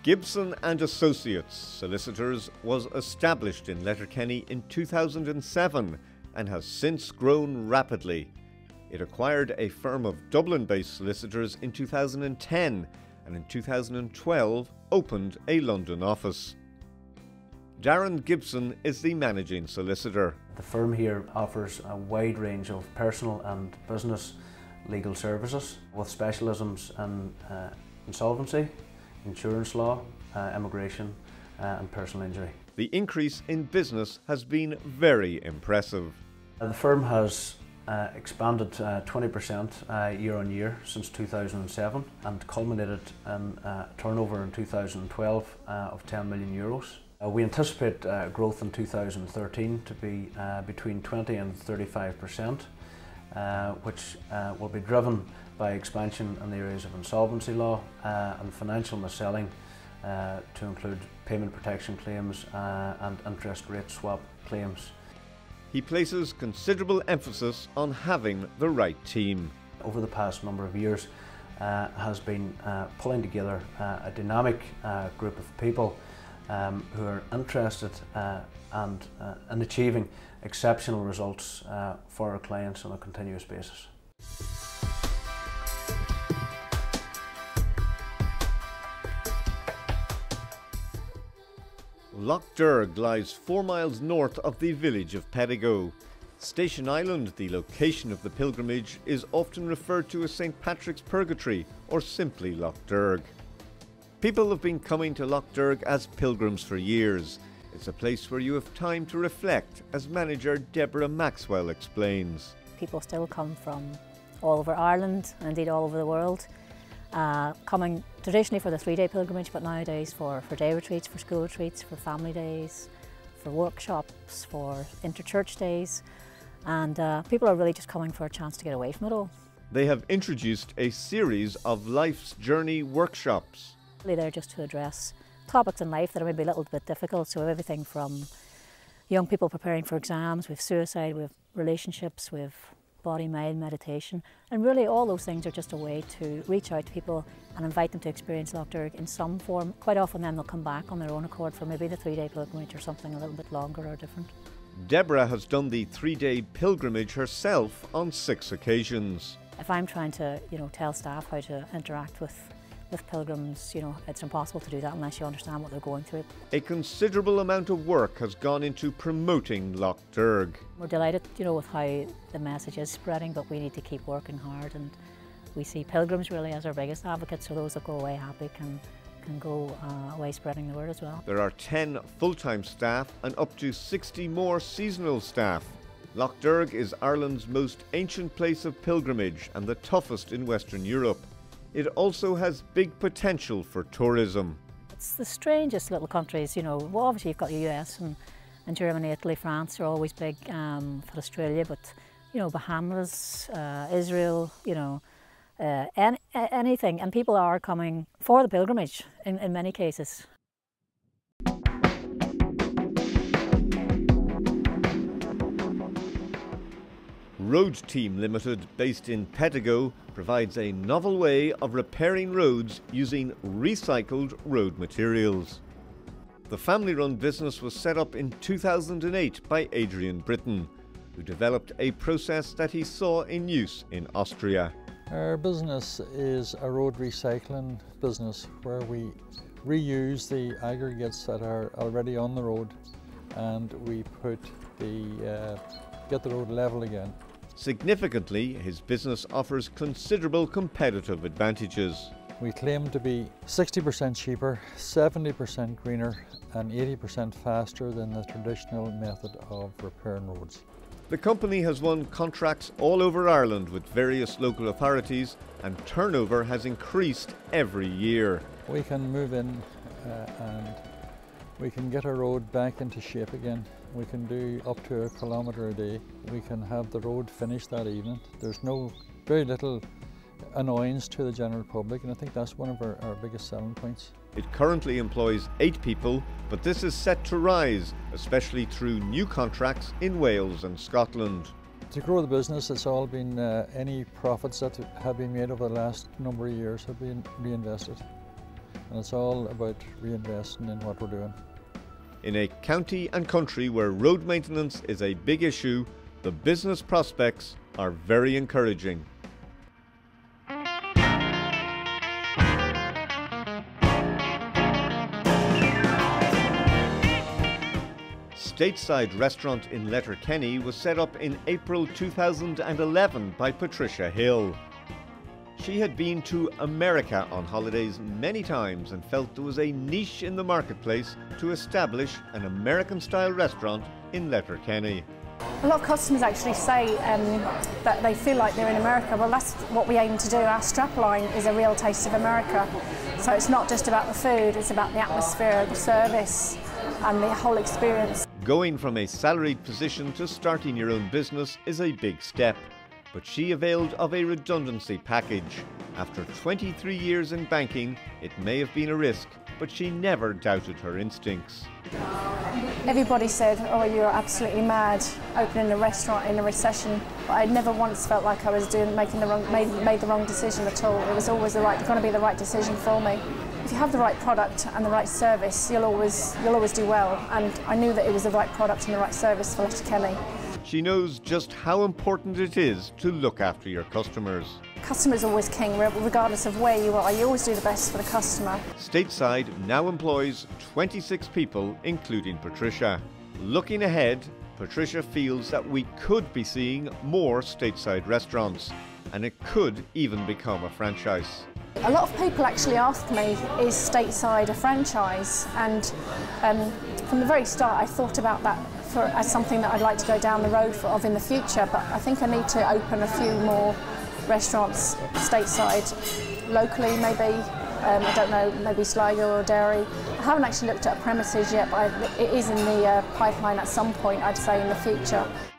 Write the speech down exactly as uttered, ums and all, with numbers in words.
Gibson and Associates Solicitors was established in Letterkenny in two thousand seven and has since grown rapidly. It acquired a firm of Dublin-based solicitors in two thousand ten and in two thousand twelve opened a London office. Darren Gibson is the managing solicitor. The firm here offers a wide range of personal and business legal services with specialisms in uh, insolvency, insurance law, uh, immigration uh, and personal injury. The increase in business has been very impressive. Uh, the firm has uh, expanded uh, twenty percent uh, year on year since two thousand seven and culminated in uh, turnover in two thousand twelve uh, of ten million euros. Uh, we anticipate uh, growth in two thousand thirteen to be uh, between twenty and thirty-five percent, uh, which uh, will be driven by expansion in the areas of insolvency law uh, and financial mis-selling uh, to include payment protection claims uh, and interest rate swap claims. He places considerable emphasis on having the right team. Over the past number of years uh, has been uh, pulling together uh, a dynamic uh, group of people um, who are interested uh, and uh, in achieving exceptional results uh, for our clients on a continuous basis. Lough Derg lies four miles north of the village of Pedigo. Station Island, the location of the pilgrimage, is often referred to as Saint Patrick's Purgatory or simply Lough Derg. People have been coming to Lough Derg as pilgrims for years. It's a place where you have time to reflect, as manager Deborah Maxwell explains. People still come from all over Ireland and indeed all over the world. Uh, coming traditionally for the three-day pilgrimage, but nowadays for, for day retreats, for school retreats, for family days, for workshops, for inter-church days, and uh, people are really just coming for a chance to get away from it all. They have introduced a series of life's journey workshops. Really they're just to address topics in life that are maybe a little bit difficult, so everything from young people preparing for exams, with suicide, with relationships, with body, mind, meditation, and really all those things are just a way to reach out to people and invite them to experience Lough Derg in some form. Quite often then they'll come back on their own accord for maybe the three-day pilgrimage or something a little bit longer or different. Deborah has done the three-day pilgrimage herself on six occasions. If I'm trying to, you know, tell staff how to interact with with pilgrims, you know, it's impossible to do that unless you understand what they're going through. A considerable amount of work has gone into promoting Lough Derg. We're delighted, you know, with how the message is spreading, but we need to keep working hard, and we see pilgrims really as our biggest advocates, so those that go away happy can, can go uh, away spreading the word as well. There are ten full-time staff and up to sixty more seasonal staff. Lough Derg is Ireland's most ancient place of pilgrimage and the toughest in Western Europe. It also has big potential for tourism. It's the strangest little countries, you know. Well, obviously you've got the U S and, and Germany, Italy, France are always big, um, for Australia, but you know, Bahamas, uh, Israel, you know, uh, any, anything, and people are coming for the pilgrimage in, in many cases. Road Team Limited, based in Pedigo, provides a novel way of repairing roads using recycled road materials. The family-run business was set up in two thousand eight by Adrian Britton, who developed a process that he saw in use in Austria. Our business is a road recycling business where we reuse the aggregates that are already on the road and we put the, uh, get the road level again. Significantly, his business offers considerable competitive advantages. We claim to be sixty percent cheaper, seventy percent greener and eighty percent faster than the traditional method of repairing roads. The company has won contracts all over Ireland with various local authorities, and turnover has increased every year. We can move in uh, and we can get our road back into shape again. We can do up to a kilometre a day. We can have the road finished that evening. There's no, very little annoyance to the general public, and I think that's one of our, our biggest selling points. It currently employs eight people, but this is set to rise, especially through new contracts in Wales and Scotland. To grow the business, it's all been, uh, any profits that have been made over the last number of years have been reinvested. and it's all about reinvesting in what we're doing. In a county and country where road maintenance is a big issue, the business prospects are very encouraging. Stateside restaurant in Letterkenny was set up in April two thousand eleven by Patricia Hill. She had been to America on holidays many times and felt there was a niche in the marketplace to establish an American-style restaurant in Letterkenny. A lot of customers actually say um, that they feel like they're in America. Well, that's what we aim to do. Our strapline is a real taste of America. So it's not just about the food, it's about the atmosphere, the service and the whole experience. Going from a salaried position to starting your own business is a big step, but she availed of a redundancy package. After twenty-three years in banking, it may have been a risk, but she never doubted her instincts. Everybody said, oh, you're absolutely mad opening a restaurant in a recession, but I never once felt like I was doing making the wrong made, made the wrong decision at all. It was always the right going to be the right decision for me. If you have the right product and the right service, you'll always you'll always do well, and I knew that it was the right product and the right service for Letterkenny. She knows just how important it is to look after your customers. Customer's always king, regardless of where you are. You always do the best for the customer. Stateside now employs twenty-six people, including Patricia. Looking ahead, Patricia feels that we could be seeing more Stateside restaurants, and it could even become a franchise. A lot of people actually ask me, is Stateside a franchise? And um, from the very start I thought about that for, as something that I'd like to go down the road for, of in the future, but I think I need to open a few more restaurants stateside, locally maybe, um, I don't know, maybe Sligo or Derry. I haven't actually looked at premises yet, but I, it is in the uh, pipeline at some point, I'd say, in the future.